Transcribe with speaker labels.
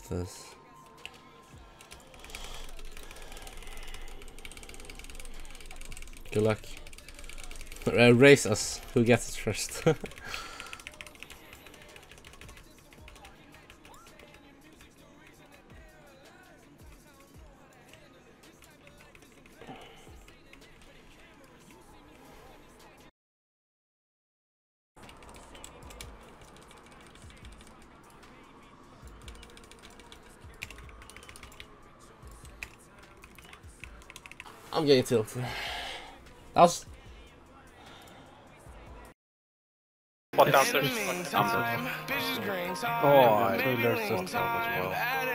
Speaker 1: this. Good luck. Race us. Who gets it first? I'm getting tilted. That was...
Speaker 2: What downstairs?
Speaker 3: Oh, I there's this top as well.